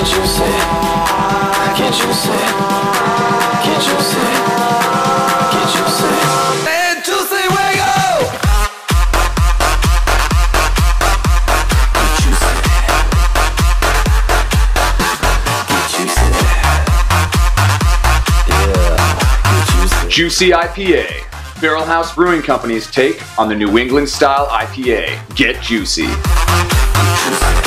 Get juicy. Get juicy. Get juicy. Get juicy. And juicy wiggle. Get juicy. Get juicy. Yeah. Get juicy. Juicy IPA. BarrelHouse Brewing Company's take on the New England style IPA. Get juicy. Get juicy.